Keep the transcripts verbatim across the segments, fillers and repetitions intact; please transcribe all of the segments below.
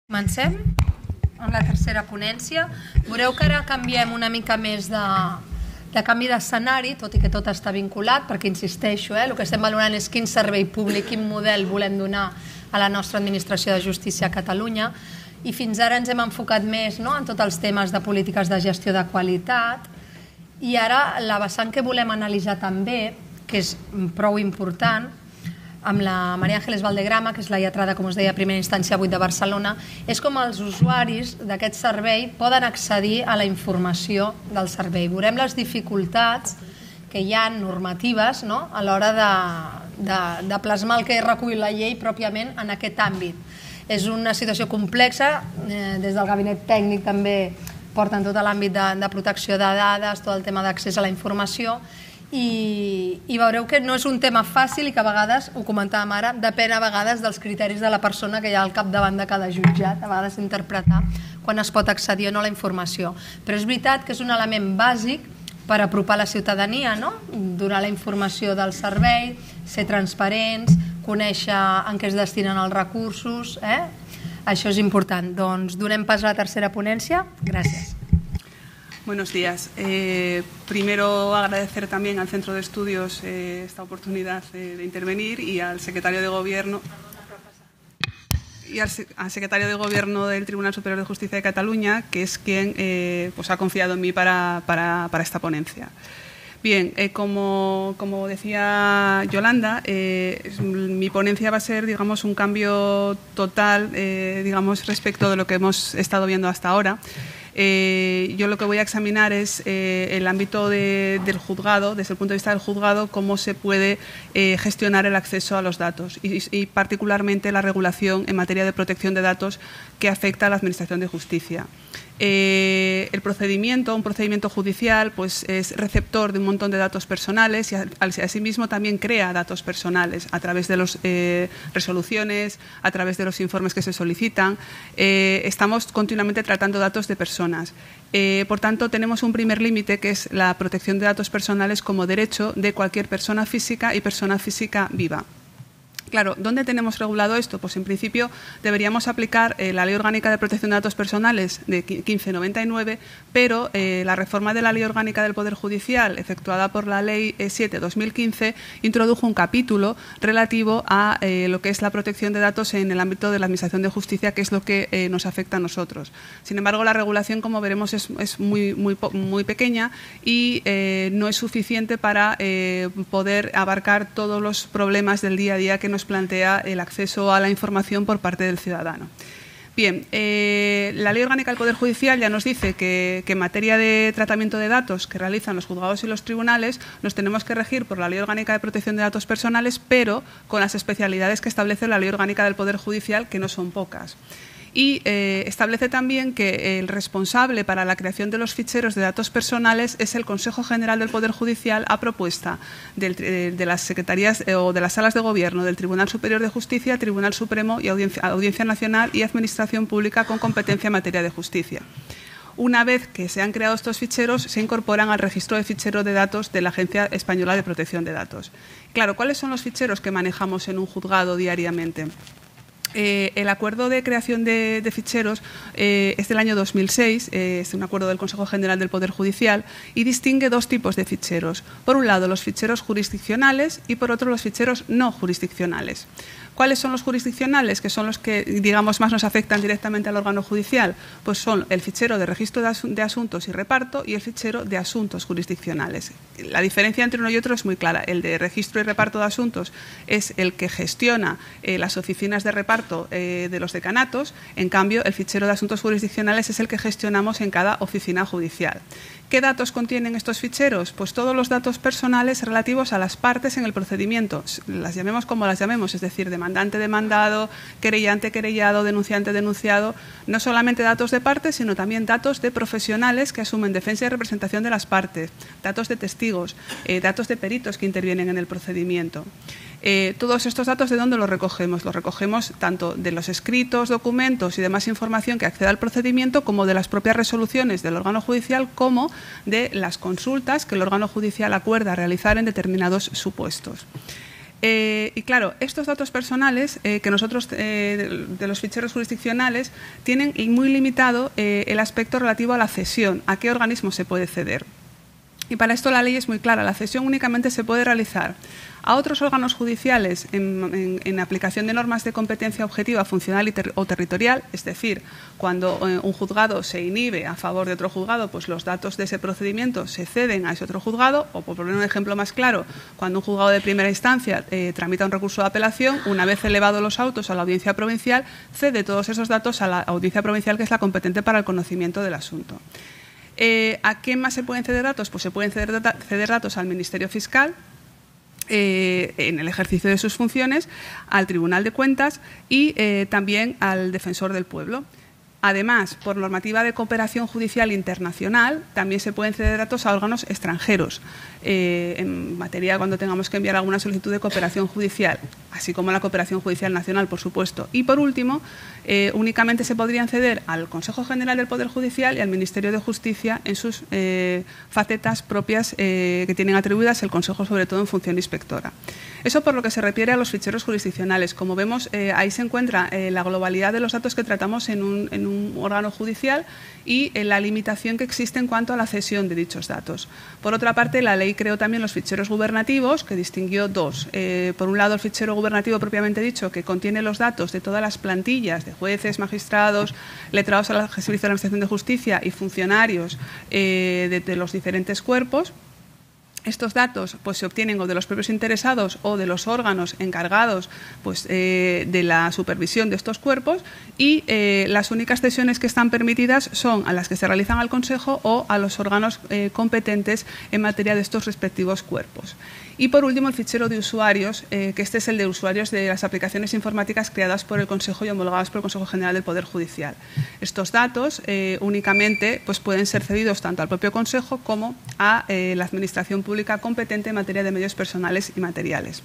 Comencem amb la tercera ponència. Veureu que ara canviem una mica més de, de canvi d'escenari, tot i que tot està vinculat, perquè insisteixo, eh, el que estem valorant és quin servei públic, quin model volem donar a la nostra administració de justícia a Catalunya, i fins ara ens hem enfocat més, no?, en tots els temes de polítiques de gestió de qualitat, i ara la vessant que volem analitzar també, que és prou important, amb la Maria Ángeles Valdegrama, que és la lletrada, com us deia, a primera instància vuit de Barcelona, és com els usuaris d'aquest servei poden accedir a la informació del servei. Veurem les dificultats que hi ha normatives, no?, a l'hora de, de, de plasmar el que recull la llei pròpiament en aquest àmbit. És una situació complexa, eh, des del gabinet tècnic també porten tot l'àmbit de, de protecció de dades, tot el tema d'accés a la informació, I, i veureu que no és un tema fàcil i que a vegades, ho comentàvem ara, depèn a vegades dels criteris de la persona que hi ha al capdavant de cada jutjat, a vegades interpretar quan es pot accedir o no a la informació. Però és veritat que és un element bàsic per apropar la ciutadania, no?, donar la informació del servei, ser transparents, conèixer en què es destinen els recursos, eh? Això és important. Doncs donem pas a la tercera ponència. Gràcies. Buenos días. Eh, primero agradecer también al Centro de Estudios eh, esta oportunidad eh, de intervenir y al secretario de Gobierno y al, al secretario de Gobierno del Tribunal Superior de Justicia de Cataluña, que es quien eh, pues ha confiado en mí para, para, para esta ponencia. Bien, eh, como, como decía Yolanda, eh, mi ponencia va a ser, digamos, un cambio total, eh, digamos, respecto de lo que hemos estado viendo hasta ahora. Eh, yo lo que voy a examinar es eh, el ámbito de, del juzgado, desde el punto de vista del juzgado, cómo se puede eh, gestionar el acceso a los datos y, y particularmente la regulación en materia de protección de datos que afecta a la Administración de Justicia. Eh, el procedimiento, un procedimiento judicial, pues es receptor de un montón de datos personales y asimismo también crea datos personales a través de las eh, resoluciones, a través de los informes que se solicitan. Eh, estamos continuamente tratando datos de personas. Eh, por tanto, tenemos un primer límite que es la protección de datos personales como derecho de cualquier persona física y persona física viva. Claro, ¿dónde tenemos regulado esto? Pues en principio deberíamos aplicar eh, la Ley Orgánica de Protección de Datos Personales de quince noventa y nueve, pero eh, la reforma de la Ley Orgánica del Poder Judicial, efectuada por la Ley siete barra dos mil quince, introdujo un capítulo relativo a eh, lo que es la protección de datos en el ámbito de la Administración de Justicia, que es lo que eh, nos afecta a nosotros. Sin embargo, la regulación, como veremos, es, es muy, muy, muy pequeña y eh, no es suficiente para eh, poder abarcar todos los problemas del día a día que nos nos plantea el acceso a la información por parte del ciudadano. Bien, eh, la Ley Orgánica del Poder Judicial ya nos dice que, que en materia de tratamiento de datos que realizan los juzgados y los tribunales nos tenemos que regir por la Ley Orgánica de Protección de Datos Personales, pero con las especialidades que establece la Ley Orgánica del Poder Judicial, que no son pocas. Y eh, establece también que el responsable para la creación de los ficheros de datos personales es el Consejo General del Poder Judicial a propuesta del, de las secretarías eh, o de las salas de gobierno del Tribunal Superior de Justicia, Tribunal Supremo y Audiencia, Audiencia Nacional y Administración Pública con competencia en materia de justicia. Una vez que se han creado estos ficheros, se incorporan al registro de ficheros de datos de la Agencia Española de Protección de Datos. Claro, ¿cuáles son los ficheros que manejamos en un juzgado diariamente? Eh, el acuerdo de creación de, de ficheros eh, es del año dos mil seis, eh, es un acuerdo del Consejo General del Poder Judicial y distingue dos tipos de ficheros. Por un lado, los ficheros jurisdiccionales y por otro, los ficheros no jurisdiccionales. ¿Cuáles son los jurisdiccionales? Que son los que, digamos, más nos afectan directamente al órgano judicial. Pues son el fichero de registro de, asun de asuntos y reparto y el fichero de asuntos jurisdiccionales. La diferencia entre uno y otro es muy clara. El de registro y reparto de asuntos es el que gestiona eh, las oficinas de reparto eh, de los decanatos. En cambio, el fichero de asuntos jurisdiccionales es el que gestionamos en cada oficina judicial. ¿Qué datos contienen estos ficheros? Pues todos los datos personales relativos a las partes en el procedimiento, las llamemos como las llamemos, es decir, demandante, demandado, querellante, querellado, denunciante, denunciado, no solamente datos de partes, sino también datos de profesionales que asumen defensa y representación de las partes, datos de testigos, eh, datos de peritos que intervienen en el procedimiento. Eh, todos estos datos, ¿de dónde los recogemos? Los recogemos tanto de los escritos, documentos y demás información que acceda al procedimiento, como de las propias resoluciones del órgano judicial, como de las consultas que el órgano judicial acuerda realizar en determinados supuestos. Eh, y claro, estos datos personales eh, que nosotros, eh, de, de los ficheros jurisdiccionales, tienen muy limitado eh, el aspecto relativo a la cesión, a qué organismo se puede ceder. Y para esto la ley es muy clara, la cesión únicamente se puede realizar a otros órganos judiciales en, en, en aplicación de normas de competencia objetiva, funcional y ter o territorial, es decir, cuando eh, un juzgado se inhibe a favor de otro juzgado, pues los datos de ese procedimiento se ceden a ese otro juzgado, o por poner un ejemplo más claro, cuando un juzgado de primera instancia eh, tramita un recurso de apelación, una vez elevados los autos a la audiencia provincial, cede todos esos datos a la audiencia provincial, que es la competente para el conocimiento del asunto. Eh, ¿A qué más se pueden ceder datos? Pues se pueden ceder, data, ceder datos al Ministerio Fiscal, eh, en el ejercicio de sus funciones, al Tribunal de Cuentas y eh, también al Defensor del Pueblo. Además, por normativa de cooperación judicial internacional, también se pueden ceder datos a órganos extranjeros, eh, en materia cuando tengamos que enviar alguna solicitud de cooperación judicial, así como la cooperación judicial nacional, por supuesto. Y, por último, eh, únicamente se podrían ceder al Consejo General del Poder Judicial y al Ministerio de Justicia en sus eh, facetas propias eh, que tienen atribuidas el Consejo, sobre todo en función inspectora. Eso por lo que se refiere a los ficheros jurisdiccionales. Como vemos, eh, ahí se encuentra eh, la globalidad de los datos que tratamos en un, en un órgano judicial y eh, la limitación que existe en cuanto a la cesión de dichos datos. Por otra parte, la ley creó también los ficheros gubernativos, que distinguió dos. Eh, por un lado, el fichero gubernativo propiamente dicho, que contiene los datos de todas las plantillas de jueces, magistrados, letrados al servicio de la Administración de Justicia y funcionarios eh, de, de los diferentes cuerpos. Estos datos pues, se obtienen o de los propios interesados o de los órganos encargados pues, eh, de la supervisión de estos cuerpos y eh, las únicas cesiones que están permitidas son a las que se realizan al Consejo o a los órganos eh, competentes en materia de estos respectivos cuerpos. Y por último, el fichero de usuarios, eh, que este es el de usuarios de las aplicaciones informáticas creadas por el Consejo y homologadas por el Consejo General del Poder Judicial. Estos datos eh, únicamente pues, pueden ser cedidos tanto al propio Consejo como a eh, la Administración Pública competente en materia de medios personales y materiales.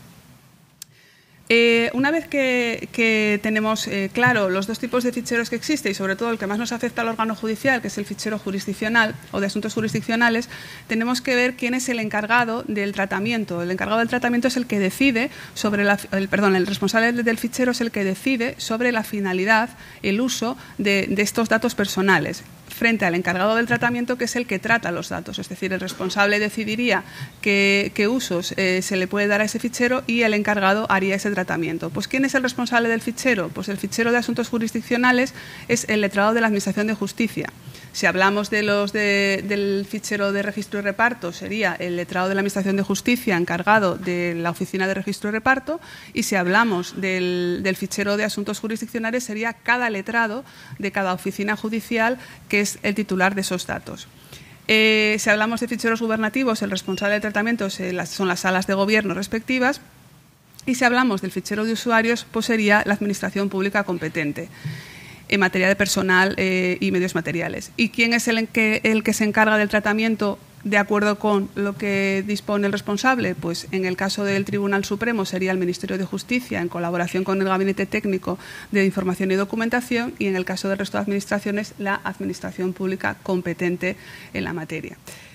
Eh, una vez que, que tenemos eh, claro los dos tipos de ficheros que existen y sobre todo el que más nos afecta al órgano judicial, que es el fichero jurisdiccional o de asuntos jurisdiccionales, tenemos que ver quién es el encargado del tratamiento. El encargado del tratamiento es el que decide sobre la, el, perdón, el responsable del fichero es el que decide sobre la finalidad, el uso de, de estos datos personales, frente al encargado del tratamiento, que es el que trata los datos. Es decir, el responsable decidiría qué, qué usos eh, se le puede dar a ese fichero y el encargado haría ese tratamiento. Pues, ¿quién es el responsable del fichero? Pues el fichero de asuntos jurisdiccionales es el letrado de la Administración de Justicia. Si hablamos de los de, del fichero de registro y reparto, sería el letrado de la Administración de Justicia encargado de la Oficina de Registro y Reparto, y si hablamos del, del fichero de asuntos jurisdiccionales, sería cada letrado de cada oficina judicial que es el titular de esos datos. Eh, si hablamos de ficheros gubernativos, el responsable de tratamiento son las salas de gobierno respectivas, y si hablamos del fichero de usuarios, pues sería la Administración Pública competente en materia de personal eh, y medios materiales. ¿Y quién es el que, el que se encarga del tratamiento de acuerdo con lo que dispone el responsable? Pues en el caso del Tribunal Supremo sería el Ministerio de Justicia en colaboración con el Gabinete Técnico de Información y Documentación, y en el caso del resto de administraciones la Administración Pública competente en la materia.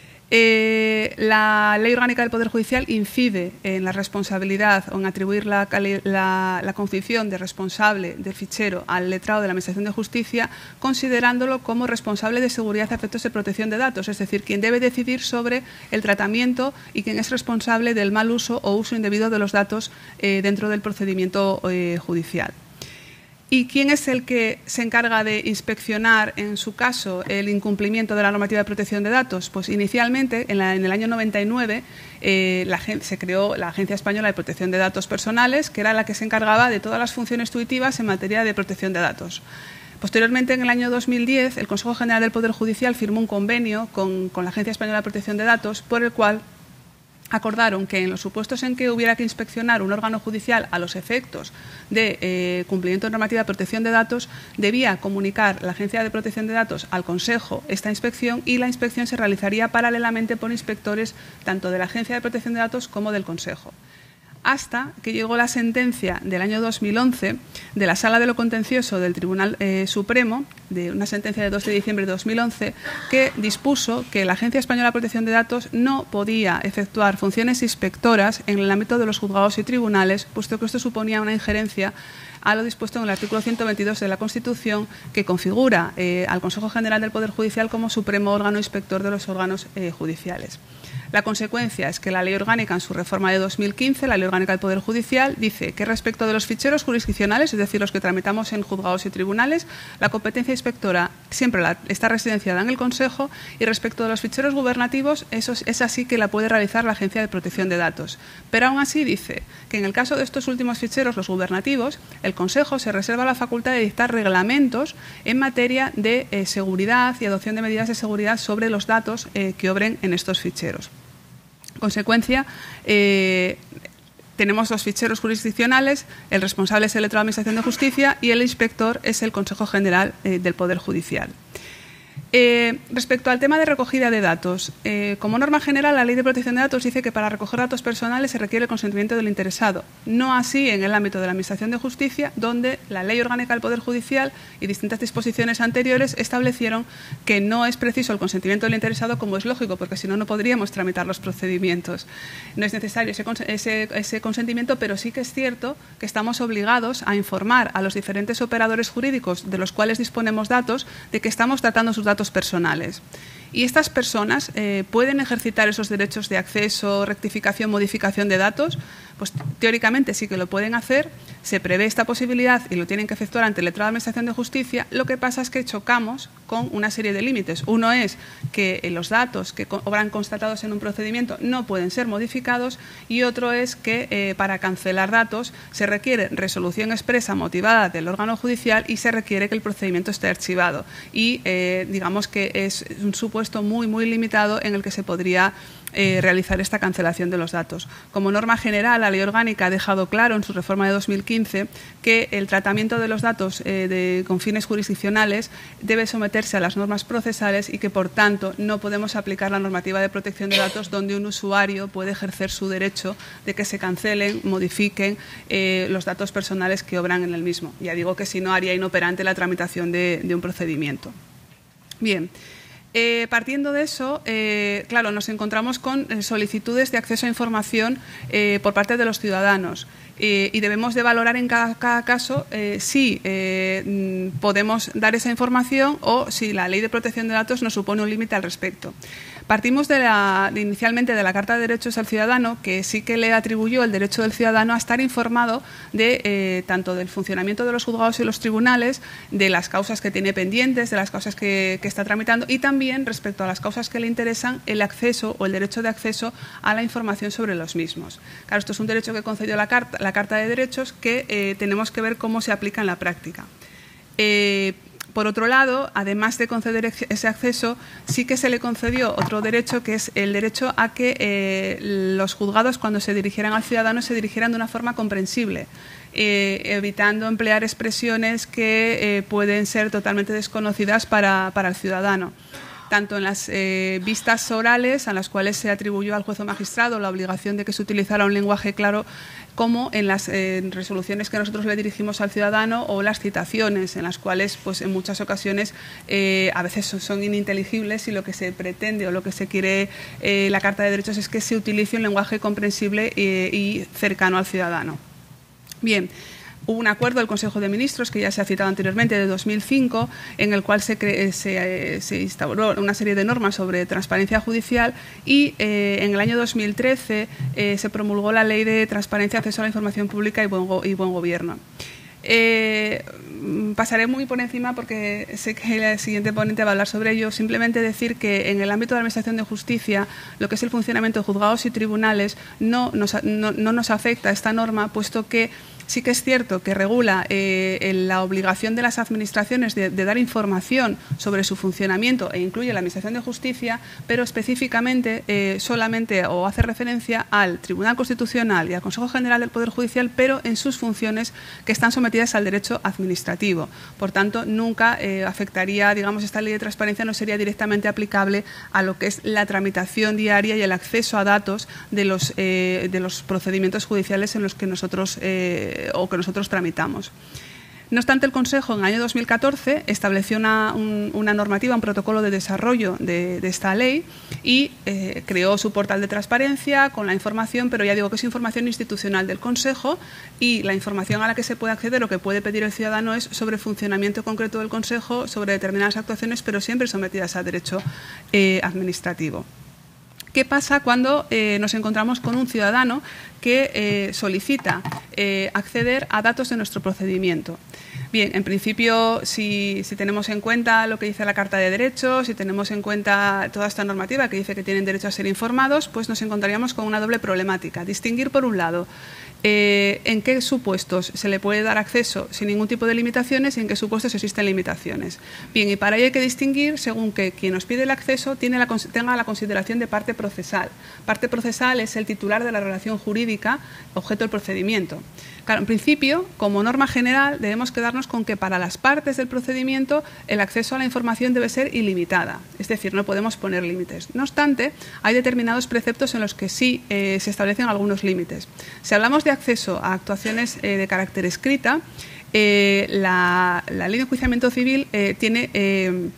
Eh, la Ley Orgánica del Poder Judicial incide en la responsabilidad o en atribuir la, la, la condición de responsable del fichero al letrado de la Administración de Justicia, considerándolo como responsable de seguridad a efectos de protección de datos, es decir, quien debe decidir sobre el tratamiento y quien es responsable del mal uso o uso indebido de los datos eh, dentro del procedimiento eh, judicial. ¿Y quién es el que se encarga de inspeccionar, en su caso, el incumplimiento de la normativa de protección de datos? Pues inicialmente, en, la, en el año noventa y nueve, eh, la, se creó la Agencia Española de Protección de Datos Personales, que era la que se encargaba de todas las funciones tuitivas en materia de protección de datos. Posteriormente, en el año dos mil diez, el Consejo General del Poder Judicial firmó un convenio con, con la Agencia Española de Protección de Datos, por el cual acordaron que en los supuestos en que hubiera que inspeccionar un órgano judicial a los efectos de eh, cumplimiento de normativa de protección de datos, debía comunicar la Agencia de Protección de Datos al Consejo esta inspección, y la inspección se realizaría paralelamente por inspectores tanto de la Agencia de Protección de Datos como del Consejo. hasta que llegó la sentencia del año dos mil once de la Sala de lo Contencioso del Tribunal eh, Supremo, de una sentencia de dos de diciembre de dos mil once, que dispuso que la Agencia Española de Protección de Datos no podía efectuar funciones inspectoras en el ámbito de los juzgados y tribunales, puesto que esto suponía una injerencia a lo dispuesto en el artículo ciento veintidós de la Constitución, que configura eh, al Consejo General del Poder Judicial como supremo órgano inspector de los órganos eh, judiciales. La consecuencia es que la Ley Orgánica, en su reforma de dos mil quince, la Ley Orgánica del Poder Judicial, dice que respecto de los ficheros jurisdiccionales, es decir, los que tramitamos en juzgados y tribunales, la competencia inspectora siempre la, está residenciada en el Consejo, y respecto de los ficheros gubernativos, eso es así que la puede realizar la Agencia de Protección de Datos. Pero aún así dice que en el caso de estos últimos ficheros, los gubernativos, el Consejo se reserva la facultad de dictar reglamentos en materia de eh, seguridad y adopción de medidas de seguridad sobre los datos eh, que obren en estos ficheros. En consecuencia, eh, tenemos dos ficheros jurisdiccionales, el responsable es el letrado de Administración de Justicia y el inspector es el Consejo General eh, del Poder Judicial. Eh, respecto al tema de recogida de datos, eh, como norma general, la Ley de Protección de Datos dice que para recoger datos personales se requiere el consentimiento del interesado. No así en el ámbito de la Administración de Justicia, donde la Ley Orgánica del Poder Judicial y distintas disposiciones anteriores establecieron que no es preciso el consentimiento del interesado, como es lógico, porque si no, no podríamos tramitar los procedimientos. No es necesario ese, ese, ese consentimiento, pero sí que es cierto que estamos obligados a informar a los diferentes operadores jurídicos de los cuales disponemos datos de que estamos tratando sus datos personales. Y estas personas eh, pueden ejercitar esos derechos de acceso, rectificación, modificación de datos. Pues teóricamente sí que lo pueden hacer, se prevé esta posibilidad y lo tienen que efectuar ante el letrado de Administración de Justicia. Lo que pasa es que chocamos con una serie de límites. Uno es que eh, los datos que obran constatados en un procedimiento no pueden ser modificados, y otro es que eh, para cancelar datos se requiere resolución expresa motivada del órgano judicial y se requiere que el procedimiento esté archivado. Y eh, digamos que es un supuesto muy, muy limitado en el que se podría Eh, realizar esta cancelación de los datos. Como norma general, la Ley Orgánica ha dejado claro en su reforma de dos mil quince que el tratamiento de los datos eh, de, con fines jurisdiccionales debe someterse a las normas procesales y que, por tanto, no podemos aplicar la normativa de protección de datos donde un usuario puede ejercer su derecho de que se cancelen, modifiquen eh, los datos personales que obran en el mismo. Ya digo que si no, haría inoperante la tramitación de, de un procedimiento. Bien. Eh, partiendo de eso, eh, claro, nos encontramos con eh, solicitudes de acceso a información eh, por parte de los ciudadanos eh, y debemos de valorar en cada, cada caso eh, si eh, podemos dar esa información o si la Ley de Protección de Datos nos supone un límite al respecto. Partimos de la, de inicialmente de la Carta de Derechos al Ciudadano, que sí que le atribuyó el derecho del ciudadano a estar informado de eh, tanto del funcionamiento de los juzgados y los tribunales, de las causas que tiene pendientes, de las causas que, que está tramitando, y también respecto a las causas que le interesan, el acceso o el derecho de acceso a la información sobre los mismos. Claro, esto es un derecho que concedió la Carta, la Carta de Derechos, que eh, tenemos que ver cómo se aplica en la práctica. Eh, Por otro lado, además de conceder ese acceso, sí que se le concedió otro derecho, que es el derecho a que eh, los juzgados, cuando se dirigieran al ciudadano, se dirigieran de una forma comprensible, eh, evitando emplear expresiones que eh, pueden ser totalmente desconocidas para, para el ciudadano. Tanto en las eh, vistas orales, a las cuales se atribuyó al juez o magistrado la obligación de que se utilizara un lenguaje claro, como en las eh, resoluciones que nosotros le dirigimos al ciudadano, o las citaciones, en las cuales pues en muchas ocasiones eh, a veces son, son ininteligibles, y lo que se pretende o lo que se quiere eh, la Carta de Derechos es que se utilice un lenguaje comprensible eh, y cercano al ciudadano. Bien. Hubo un acuerdo del Consejo de Ministros, que ya se ha citado anteriormente, de dos mil cinco, en el cual se, cre se, se instauró una serie de normas sobre transparencia judicial, y eh, en el año dos mil trece eh, se promulgó la Ley de Transparencia, Acceso a la Información Pública y Buen, y buen Gobierno. Eh, pasaré muy por encima porque sé que el siguiente ponente va a hablar sobre ello. Simplemente decir que en el ámbito de la Administración de Justicia, lo que es el funcionamiento de juzgados y tribunales, no nos, no, no nos afecta esta norma, puesto que sí que es cierto que regula eh, la obligación de las administraciones de, de dar información sobre su funcionamiento e incluye la Administración de Justicia, pero específicamente eh, solamente o hace referencia al Tribunal Constitucional y al Consejo General del Poder Judicial, pero en sus funciones que están sometidas al derecho administrativo. Por tanto, nunca eh, afectaría, digamos, esta ley de transparencia no sería directamente aplicable a lo que es la tramitación diaria y el acceso a datos de los, eh, de los procedimientos judiciales en los que nosotros eh, o que nosotros tramitamos. No obstante, el Consejo en el año dos mil catorce estableció una, un, una normativa, un protocolo de desarrollo de, de esta ley y eh, creó su portal de transparencia con la información, pero ya digo que es información institucional del Consejo y la información a la que se puede acceder o que puede pedir el ciudadano es sobre el funcionamiento concreto del Consejo, sobre determinadas actuaciones, pero siempre sometidas a derecho eh, administrativo. ¿Qué pasa cuando eh, nos encontramos con un ciudadano que eh, solicita eh, acceder a datos de nuestro procedimiento? Bien, en principio, si, si tenemos en cuenta lo que dice la Carta de Derechos, si tenemos en cuenta toda esta normativa que dice que tienen derecho a ser informados, pues nos encontraríamos con una doble problemática. Distinguir, por un lado, eh, en qué supuestos se le puede dar acceso sin ningún tipo de limitaciones y en qué supuestos existen limitaciones. Bien, y para ello hay que distinguir según que quien nos pide el acceso tiene la, tenga la consideración de parte procesal. Parte procesal es el titular de la relación jurídica objeto del procedimiento. Claro, en principio, como norma general, debemos quedarnos con que para las partes del procedimiento el acceso a la información debe ser ilimitada, es decir, no podemos poner límites. No obstante, hay determinados preceptos en los que sí eh, se establecen algunos límites. Si hablamos de acceso a actuaciones eh, de carácter escrita, eh, la, la Ley de Enjuiciamiento Civil eh, tiene Eh,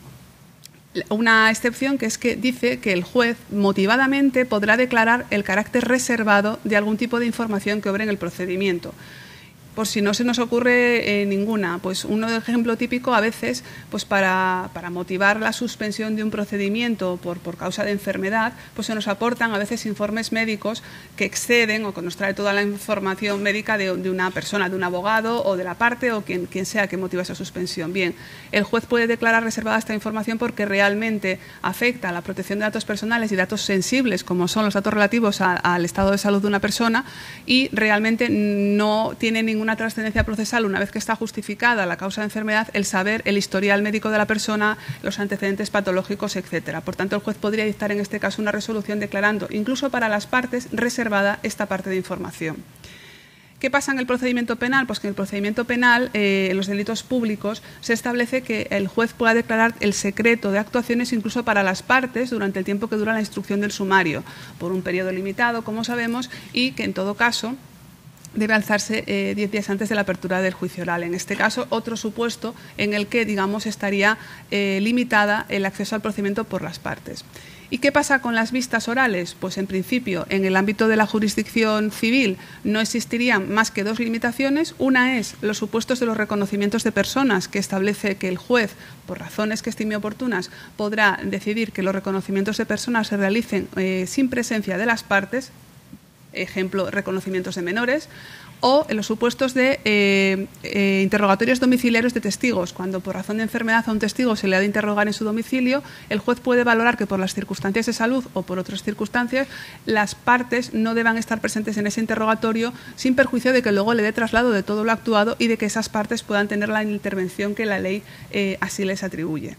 una excepción que es que dice que el juez motivadamente podrá declarar el carácter reservado de algún tipo de información que obre en el procedimiento. Por si no se nos ocurre eh, ninguna, pues un ejemplo típico a veces, pues para, para motivar la suspensión de un procedimiento por, por causa de enfermedad, pues se nos aportan a veces informes médicos que exceden o que nos trae toda la información médica de, de una persona, de un abogado o de la parte o quien, quien sea que motiva esa suspensión. Bien, el juez puede declarar reservada esta información porque realmente afecta a la protección de datos personales y datos sensibles, como son los datos relativos a, al estado de salud de una persona, y realmente no tiene ninguna trascendencia procesal una vez que está justificada la causa de enfermedad, el saber el historial médico de la persona, los antecedentes patológicos, etcétera. Por tanto, el juez podría dictar en este caso una resolución declarando, incluso para las partes, reservada esta parte de información. ¿Qué pasa en el procedimiento penal? Pues que en el procedimiento penal, eh, en los delitos públicos, se establece que el juez pueda declarar el secreto de actuaciones incluso para las partes durante el tiempo que dura la instrucción del sumario, por un periodo limitado, como sabemos, y que en todo caso debe alzarse eh, diez días antes de la apertura del juicio oral. En este caso, otro supuesto en el que, digamos, estaría eh, limitada el acceso al procedimiento por las partes. ¿Y qué pasa con las vistas orales? Pues en principio, en el ámbito de la jurisdicción civil no existirían más que dos limitaciones. Una es los supuestos de los reconocimientos de personas, que establece que el juez, por razones que estime oportunas, podrá decidir que los reconocimientos de personas se realicen eh, sin presencia de las partes, ejemplo, reconocimientos de menores, o en los supuestos de eh, eh, interrogatorios domiciliarios de testigos. Cuando por razón de enfermedad a un testigo se le ha de interrogar en su domicilio, el juez puede valorar que por las circunstancias de salud o por otras circunstancias las partes no deban estar presentes en ese interrogatorio, sin perjuicio de que luego le dé traslado de todo lo actuado y de que esas partes puedan tener la intervención que la ley eh, así les atribuye.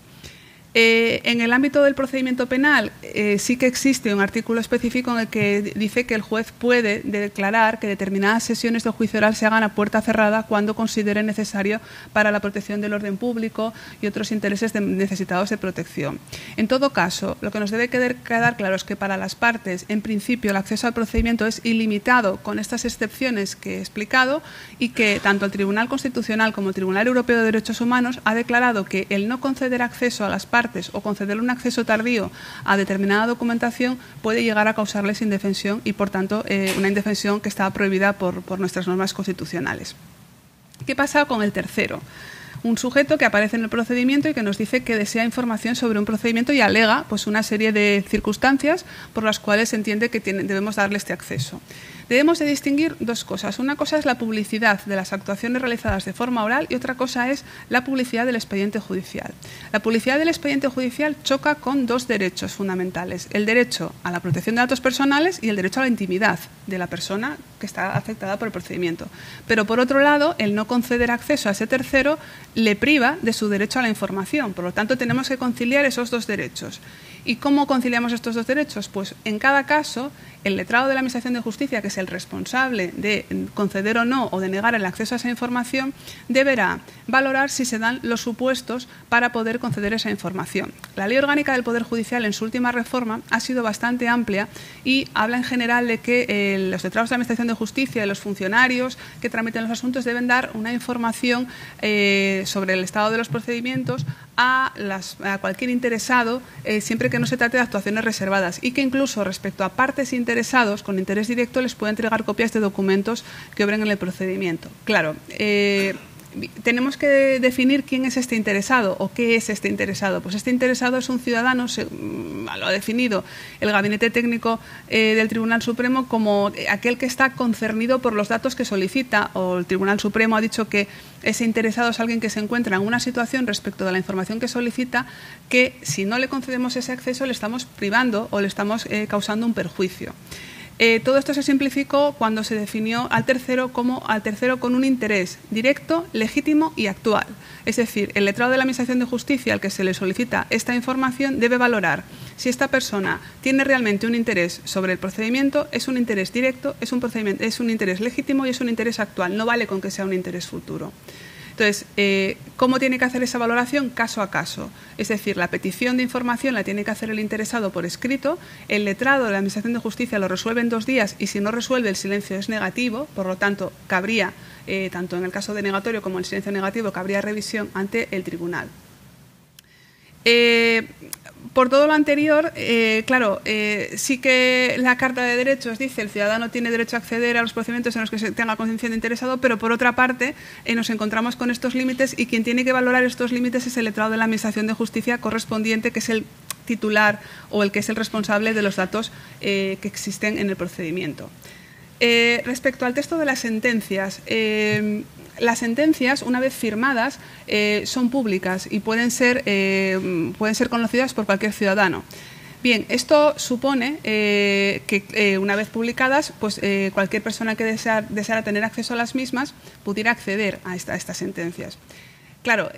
Eh, en el ámbito del procedimiento penal eh, sí que existe un artículo específico en el que dice que el juez puede declarar que determinadas sesiones de juicio oral se hagan a puerta cerrada cuando considere necesario para la protección del orden público y otros intereses de, necesitados de protección. En todo caso, lo que nos debe quedar, quedar claro es que para las partes, en principio, el acceso al procedimiento es ilimitado con estas excepciones que he explicado y que tanto el Tribunal Constitucional como el Tribunal Europeo de Derechos Humanos ha declarado que el no conceder acceso a las partes o concederle un acceso tardío a determinada documentación puede llegar a causarles indefensión y, por tanto, eh, una indefensión que está prohibida por, por nuestras normas constitucionales. ¿Qué pasa con el tercero? Un sujeto que aparece en el procedimiento y que nos dice que desea información sobre un procedimiento y alega pues, una serie de circunstancias por las cuales se entiende que tiene, debemos darle este acceso. Debemos de distinguir dos cosas. Una cosa es la publicidad de las actuaciones realizadas de forma oral y otra cosa es la publicidad del expediente judicial. La publicidad del expediente judicial choca con dos derechos fundamentales: el derecho a la protección de datos personales y el derecho a la intimidad de la persona que está afectada por el procedimiento. Pero, por otro lado, el no conceder acceso a ese tercero le priva de su derecho a la información. Por lo tanto, tenemos que conciliar esos dos derechos. ¿Y cómo conciliamos estos dos derechos? Pues en cada caso, el letrado de la Administración de Justicia, que es el responsable de conceder o no o de negar el acceso a esa información, deberá valorar si se dan los supuestos para poder conceder esa información. La Ley Orgánica del Poder Judicial, en su última reforma, ha sido bastante amplia y habla en general de que eh, los letrados de la Administración de Justicia y los funcionarios que tramiten los asuntos deben dar una información eh, sobre el estado de los procedimientos a, las, a cualquier interesado, eh, siempre que no se trate de actuaciones reservadas, y que incluso respecto a partes interesados con interés directo les pueda entregar copias de documentos que obren en el procedimiento. Claro, eh, tenemos que definir quién es este interesado o qué es este interesado. Pues este interesado es un ciudadano, se, lo ha definido el Gabinete Técnico eh, del Tribunal Supremo como aquel que está concernido por los datos que solicita, o el Tribunal Supremo ha dicho que ese interesado es alguien que se encuentra en una situación respecto de la información que solicita que, si no le concedemos ese acceso, le estamos privando o le estamos eh, causando un perjuicio. Eh, todo esto se simplificó cuando se definió al tercero como al tercero con un interés directo, legítimo y actual. Es decir, el letrado de la Administración de Justicia al que se le solicita esta información debe valorar si esta persona tiene realmente un interés sobre el procedimiento, es un interés directo, es un, procedimiento, es un interés legítimo y es un interés actual. No vale con que sea un interés futuro. Entonces, eh, ¿cómo tiene que hacer esa valoración? Caso a caso. Es decir, la petición de información la tiene que hacer el interesado por escrito, el letrado de la Administración de Justicia lo resuelve en dos días y si no resuelve el silencio es negativo, por lo tanto, cabría, eh, tanto en el caso denegatorio como en el silencio negativo, cabría revisión ante el tribunal. Eh, por todo lo anterior, eh, claro, eh, sí que la Carta de Derechos dice que el ciudadano tiene derecho a acceder a los procedimientos en los que se tenga conciencia de interesado, pero por otra parte eh, nos encontramos con estos límites y quien tiene que valorar estos límites es el letrado de la Administración de Justicia correspondiente, que es el titular o el que es el responsable de los datos eh, que existen en el procedimiento. Eh, respecto al texto de las sentencias, eh, las sentencias, una vez firmadas, eh, son públicas y pueden ser, eh, pueden ser conocidas por cualquier ciudadano. Bien, esto supone eh, que eh, una vez publicadas, pues eh, cualquier persona que desea, deseara tener acceso a las mismas pudiera acceder a, esta, a estas sentencias. Claro,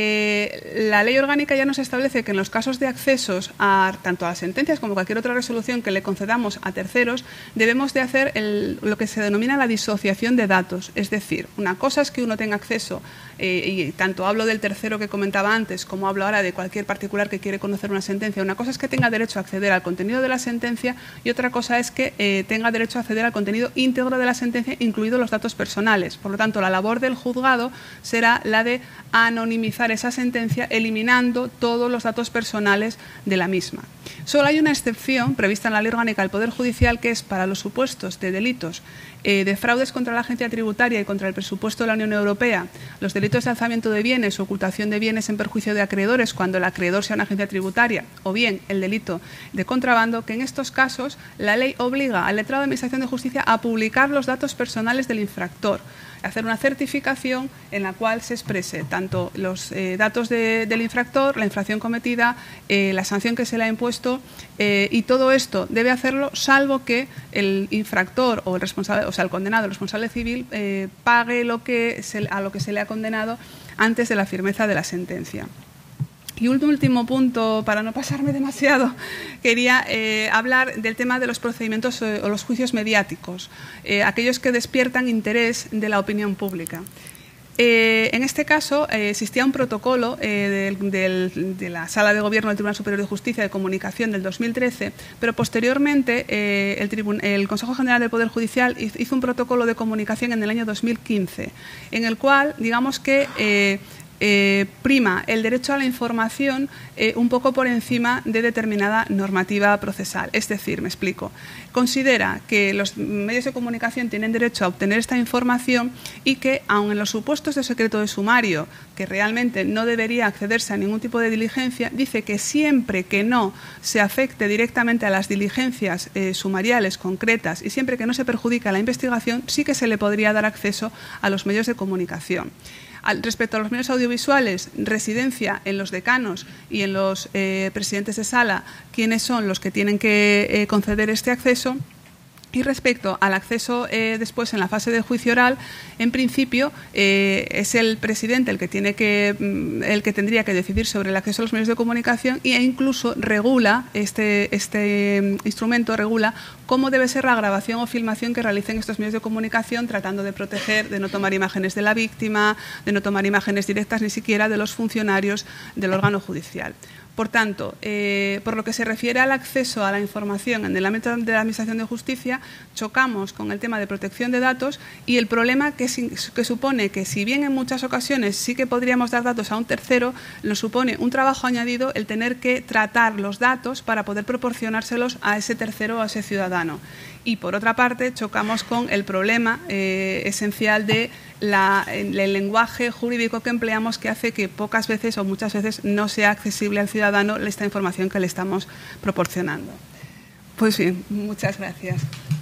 eh, la ley orgánica ya nos establece que en los casos de accesos a tanto a las sentencias como cualquier otra resolución que le concedamos a terceros, debemos de hacer el, lo que se denomina la disociación de datos. Es decir, una cosa es que uno tenga acceso, eh, y tanto hablo del tercero que comentaba antes como hablo ahora de cualquier particular que quiere conocer una sentencia. Una cosa es que tenga derecho a acceder al contenido de la sentencia y otra cosa es que eh, tenga derecho a acceder al contenido íntegro de la sentencia, incluidos los datos personales. Por lo tanto, la labor del juzgado será la de anonimizar esa sentencia, eliminando todos los datos personales de la misma. Solo hay una excepción prevista en la Ley Orgánica del Poder Judicial, que es para los supuestos de delitos eh, de fraudes contra la agencia tributaria y contra el presupuesto de la Unión Europea, los delitos de alzamiento de bienes o ocultación de bienes en perjuicio de acreedores cuando el acreedor sea una agencia tributaria, o bien el delito de contrabando, que en estos casos la ley obliga al letrado de Administración de Justicia a publicar los datos personales del infractor, hacer una certificación en la cual se exprese tanto los eh, datos de, del infractor, la infracción cometida, eh, la sanción que se le ha impuesto, eh, y todo esto debe hacerlo salvo que el infractor o el responsable, o sea, el condenado, el responsable civil, eh, pague lo que se, a lo que se le ha condenado antes de la firmeza de la sentencia. Y un último punto, para no pasarme demasiado, quería eh, hablar del tema de los procedimientos eh, o los juicios mediáticos, eh, aquellos que despiertan interés de la opinión pública. Eh, en este caso eh, existía un protocolo eh, del, del, de la Sala de Gobierno del Tribunal Superior de Justicia de Comunicación del dos mil trece, pero posteriormente eh, el, Tribun el Consejo General del Poder Judicial hizo un protocolo de comunicación en el año dos mil quince, en el cual, digamos que eh, eh, prima el derecho a la información eh, un poco por encima de determinada normativa procesal. Es decir, me explico, considera que los medios de comunicación tienen derecho a obtener esta información y que, aun en los supuestos de secreto de sumario, que realmente no debería accederse a ningún tipo de diligencia, dice que siempre que no se afecte directamente a las diligencias eh, sumariales concretas y siempre que no se perjudique a la investigación, sí que se le podría dar acceso a los medios de comunicación. Al, respecto a los medios audiovisuales, residencia en los decanos y en los eh, presidentes de sala, quiénes son los que tienen que eh, conceder este acceso. Y respecto al acceso eh, después en la fase de juicio oral, en principio eh, es el presidente el que tiene que el que tendría que decidir sobre el acceso a los medios de comunicación e incluso regula este este instrumento regula cómo debe ser la grabación o filmación que realicen estos medios de comunicación, tratando de proteger, de no tomar imágenes de la víctima, de no tomar imágenes directas ni siquiera de los funcionarios del órgano judicial. Por tanto, eh, por lo que se refiere al acceso a la información en el ámbito de la Administración de Justicia, chocamos con el tema de protección de datos y el problema que, que supone que, si bien en muchas ocasiones sí que podríamos dar datos a un tercero, nos supone un trabajo añadido el tener que tratar los datos para poder proporcionárselos a ese tercero o a ese ciudadano. Y, por otra parte, chocamos con el problema eh, esencial de la, el lenguaje jurídico que empleamos, que hace que pocas veces o muchas veces no sea accesible al ciudadano esta información que le estamos proporcionando. Pues bien, muchas gracias.